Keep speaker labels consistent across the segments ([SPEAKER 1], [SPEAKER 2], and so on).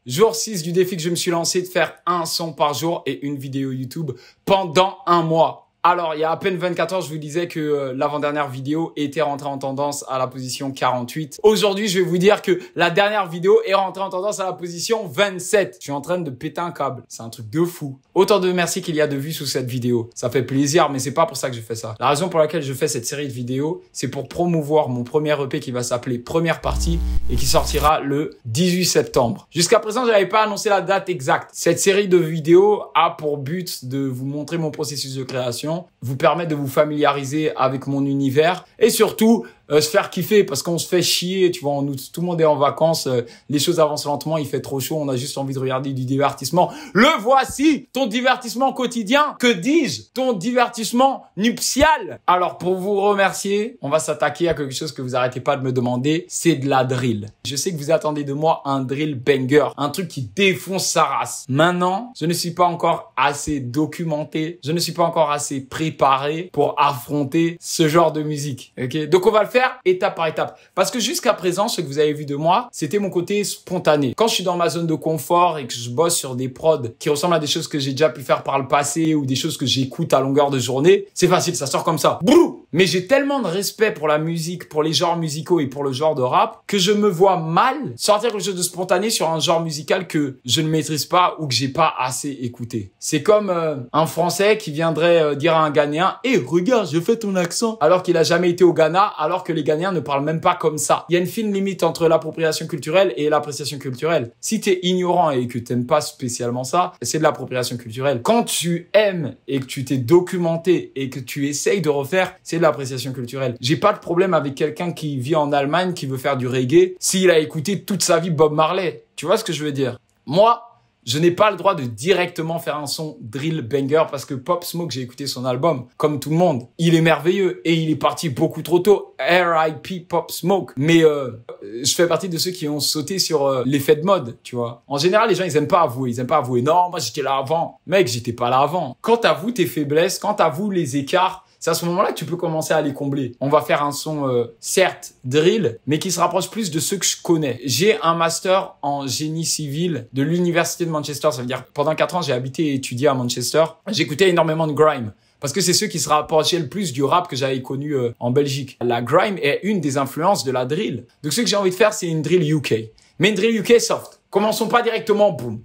[SPEAKER 1] Jour 6 du défi que je me suis lancé de faire un son par jour et une vidéo YouTube pendant un mois. Alors, il y a à peine 24 heures, je vous disais que l'avant-dernière vidéo était rentrée en tendance à la position 48. Aujourd'hui, je vais vous dire que la dernière vidéo est rentrée en tendance à la position 27. Je suis en train de péter un câble. C'est un truc de fou. Autant de merci qu'il y a de vues sous cette vidéo. Ça fait plaisir, mais c'est pas pour ça que je fais ça. La raison pour laquelle je fais cette série de vidéos, c'est pour promouvoir mon premier EP qui va s'appeler Première Partie et qui sortira le 18 septembre. Jusqu'à présent, je n'avais pas annoncé la date exacte. Cette série de vidéos a pour but de vous montrer mon processus de création, vous permettre de vous familiariser avec mon univers et surtout se faire kiffer parce qu'on se fait chier, tu vois, en août, tout le monde est en vacances, les choses avancent lentement, il fait trop chaud, on a juste envie de regarder du divertissement. Le voici, ton divertissement quotidien, que dis-je, ton divertissement nuptial. Alors pour vous remercier, on va s'attaquer à quelque chose que vous arrêtez pas de me demander, c'est de la drill. Je sais que vous attendez de moi un drill banger, un truc qui défonce sa race. Maintenant, je ne suis pas encore assez documenté, je ne suis pas encore assez préparé pour affronter ce genre de musique, ok? Donc on va le faire étape par étape. Parce que jusqu'à présent, ce que vous avez vu de moi, c'était mon côté spontané. Quand je suis dans ma zone de confort et que je bosse sur des prods qui ressemblent à des choses que j'ai déjà pu faire par le passé ou des choses que j'écoute à longueur de journée, c'est facile, ça sort comme ça. Brou! Mais j'ai tellement de respect pour la musique, pour les genres musicaux et pour le genre de rap que je me vois mal sortir quelque chose de spontané sur un genre musical que je ne maîtrise pas ou que j'ai pas assez écouté. C'est comme un Français qui viendrait dire à un Ghanéen « Eh, regarde, je fais ton accent » alors qu'il a jamais été au Ghana, alors que les Ghanéens ne parlent même pas comme ça. Il y a une fine limite entre l'appropriation culturelle et l'appréciation culturelle. Si tu es ignorant et que tu n'aimes pas spécialement ça, c'est de l'appropriation culturelle. Quand tu aimes et que tu t'es documenté et que tu essayes de refaire, c'est de l'appréciation culturelle. J'ai pas de problème avec quelqu'un qui vit en Allemagne, qui veut faire du reggae, s'il a écouté toute sa vie Bob Marley. Tu vois ce que je veux dire? Moi, je n'ai pas le droit de directement faire un son drill banger parce que Pop Smoke, j'ai écouté son album, comme tout le monde. Il est merveilleux et il est parti beaucoup trop tôt. R.I.P. Pop Smoke. Mais je fais partie de ceux qui ont sauté sur l'effet de mode, tu vois. En général, les gens, ils aiment pas avouer. Ils aiment pas avouer. Non, moi, j'étais là avant. Mec, j'étais pas là avant. Quand t'avoues tes faiblesses, quand t'avoues les écarts, c'est à ce moment-là que tu peux commencer à les combler. On va faire un son, certes, drill, mais qui se rapproche plus de ceux que je connais. J'ai un master en génie civil de l'université de Manchester. Ça veut dire, pendant 4 ans, j'ai habité et étudié à Manchester. J'écoutais énormément de grime. Parce que c'est ceux qui se rapprochaient le plus du rap que j'avais connu en Belgique. La grime est une des influences de la drill. Donc ce que j'ai envie de faire, c'est une drill UK. Mais une drill UK soft. Commençons pas directement, boum.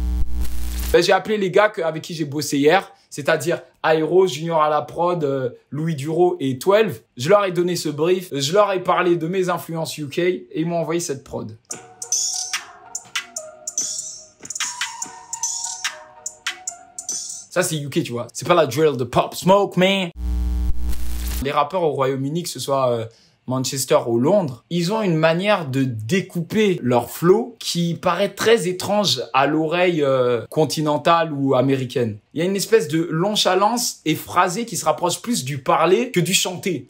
[SPEAKER 1] J'ai appelé les gars avec qui j'ai bossé hier, c'est-à-dire Aero, Junior à la prod, Louis Duro et 12. Je leur ai donné ce brief, je leur ai parlé de mes influences UK et ils m'ont envoyé cette prod. Ça, c'est UK, tu vois. C'est pas la drill de Pop Smoke, man. Les rappeurs au Royaume-Uni, que ce soit Manchester ou Londres, ils ont une manière de découper leur flow qui paraît très étrange à l'oreille continentale ou américaine. Il y a une espèce de nonchalance et phrasé qui se rapproche plus du parler que du chanter.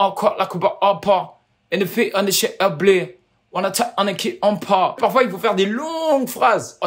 [SPEAKER 1] Parfois, il faut faire des longues phrases.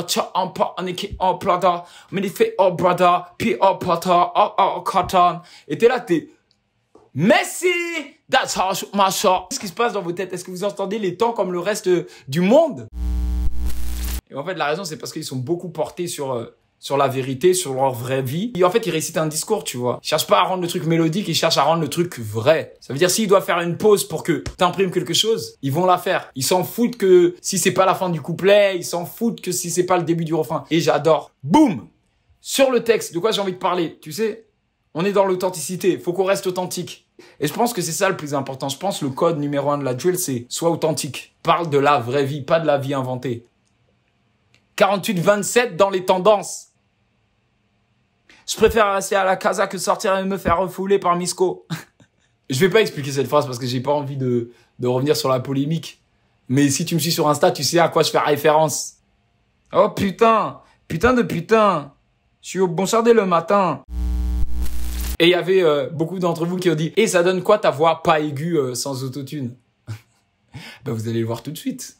[SPEAKER 1] Et t'es là, t'es Messi, that's how my shot. Qu'est-ce qui se passe dans vos têtes? Est-ce que vous entendez les temps comme le reste du monde? Et en fait, la raison, c'est parce qu'ils sont beaucoup portés sur la vérité, sur leur vraie vie. Et en fait, ils récitent un discours, tu vois. Ils cherchent pas à rendre le truc mélodique, ils cherchent à rendre le truc vrai. Ça veut dire, s'ils doivent faire une pause pour que t'imprimes quelque chose, ils vont la faire. Ils s'en foutent que si c'est pas la fin du couplet, ils s'en foutent que si c'est pas le début du refrain. Et j'adore. Boum! Sur le texte, de quoi j'ai envie de parler? Tu sais, on est dans l'authenticité. Faut qu'on reste authentique. Et je pense que c'est ça le plus important. Je pense que le code numéro 1 de la drill, c'est sois authentique. Parle de la vraie vie, pas de la vie inventée. 48-27 dans les tendances. Je préfère rester à la casa que sortir et me faire refouler par Misco. Je vais pas expliquer cette phrase parce que j'ai pas envie de revenir sur la polémique. Mais si tu me suis sur Insta, tu sais à quoi je fais référence. Oh putain, putain de putain. Je suis au bon chardé le matin. Et il y avait beaucoup d'entre vous qui ont dit « Et ça donne quoi ta voix pas aiguë sans autotune ?» Ben vous allez le voir tout de suite.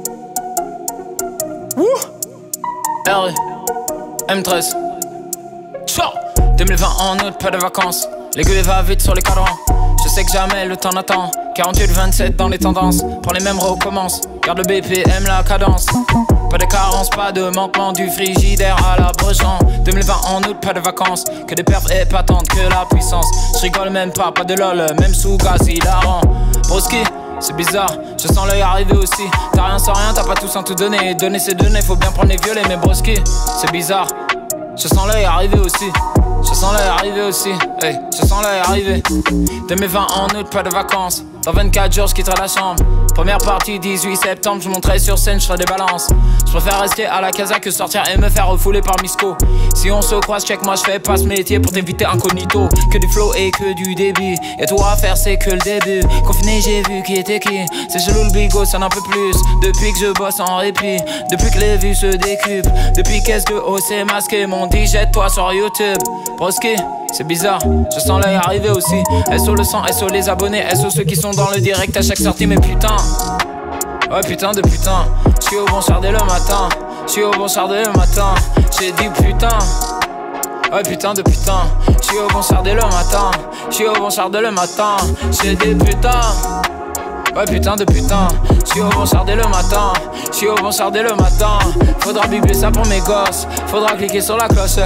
[SPEAKER 2] Wouh! R M13 Ciao 2020 en août, pas de vacances. L'aiguille va vite sur les cadrans. Je sais que jamais le temps n'attend. 48-27 dans les tendances. Prends les mêmes recommence. Garde le BPM, la cadence. Pas de carence, pas de manquement, du frigidaire à la Breton. 2020 en août, pas de vacances, que des perfs épatantes, que la puissance. Je rigole même pas de lol, même sous gaz hilarant. Broski, c'est bizarre, je sens l'œil arriver aussi. T'as rien sans rien, t'as pas tout sans tout donner. Donner c'est donner, faut bien prendre les violets. Mais broski, c'est bizarre, je sens l'œil arriver aussi. Je sens l'œil arriver aussi, hey, je sens l'œil arriver. 2020 en août, pas de vacances. Dans 24 jours, je quitterai la chambre. Première partie, 18 septembre, je monterai sur scène, je ferai des balances. Je préfère rester à la casa que sortir et me faire refouler par Misco. Si on se croise, check moi, je fais pas ce métier pour t'éviter incognito. Que du flow et que du débit. Et tout à faire, c'est que le début. Confiné, j'ai vu qui était qui. C'est chelou le bigot, ça n'en peut plus. Depuis que je bosse en répit. Depuis que les vues se décuplent. Depuis qu'est-ce de haut c'est masqué. Mon dit jette-toi sur YouTube. Broski, c'est bizarre, je sens l'œil arriver aussi. SO le sang, SO les abonnés, SO ceux qui sont dans le direct à chaque sortie. Mais putain, ouais putain de putain. J'suis au bon char dès le matin. J'suis au bon char dès le matin. J'ai dit putain, ouais putain de putain. J'suis au bon char dès le matin. J'suis au bon char dès le matin. J'ai dit putain, ouais putain de putain. J'suis au bon char dès le matin. J'suis au bon char dès le matin. Faudra bibler ça pour mes gosses. Faudra cliquer sur la cloche.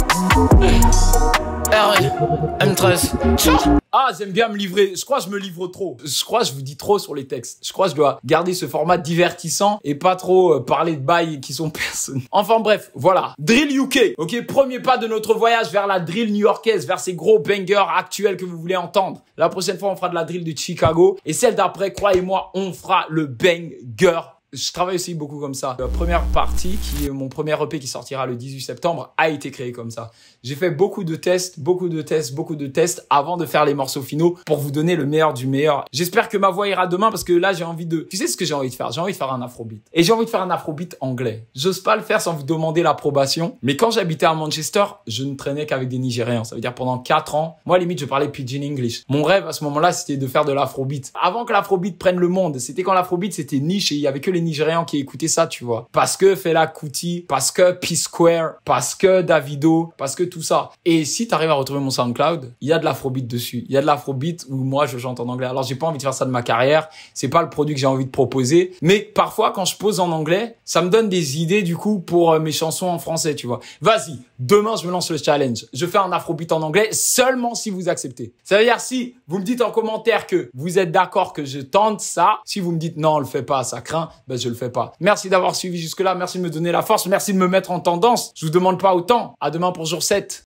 [SPEAKER 2] M13.
[SPEAKER 1] Ah, j'aime bien me livrer. Je crois que je me livre trop. Je crois que je vous dis trop sur les textes. Je crois que je dois garder ce format divertissant et pas trop parler de bails qui sont personnels. Enfin bref, voilà. Drill UK. Ok, premier pas de notre voyage vers la drill new-yorkaise, vers ces gros bangers actuels que vous voulez entendre. La prochaine fois, on fera de la drill de Chicago. Et celle d'après, croyez-moi, on fera le banger. Je travaille aussi beaucoup comme ça. La première partie, qui est mon premier EP qui sortira le 18 septembre, a été créée comme ça. J'ai fait beaucoup de tests avant de faire les morceaux finaux pour vous donner le meilleur du meilleur. J'espère que ma voix ira demain parce que là, j'ai envie de... Tu sais ce que j'ai envie de faire? J'ai envie de faire un afrobeat. Et j'ai envie de faire un afrobeat anglais. J'ose pas le faire sans vous demander l'approbation. Mais quand j'habitais à Manchester, je ne traînais qu'avec des Nigérians. Ça veut dire pendant 4 ans, moi, limite, je parlais pidgin English. Mon rêve à ce moment-là, c'était de faire de l'afrobeat. Avant que l'afrobeat prenne le monde, c'était quand l'afrobeat, c'était niche et il y avait que les Nigérians qui écoutaient ça, tu vois. Parce que Fela Kuti, parce que P-Square, parce que Davido, parce que tout ça. Et si t'arrives à retrouver mon SoundCloud, il y a de l'afrobeat dessus. Il y a de l'afrobeat où moi, je chante en anglais. Alors, j'ai pas envie de faire ça de ma carrière. C'est pas le produit que j'ai envie de proposer. Mais parfois, quand je pose en anglais, ça me donne des idées, du coup, pour mes chansons en français, tu vois. Vas-y. Demain, je me lance le challenge. Je fais un afrobeat en anglais seulement si vous acceptez. Ça veut dire si vous me dites en commentaire que vous êtes d'accord que je tente ça. Si vous me dites non, on le fait pas, ça craint, ben je le fais pas. Merci d'avoir suivi jusque-là. Merci de me donner la force. Merci de me mettre en tendance. Je vous demande pas autant. À demain pour jour 7.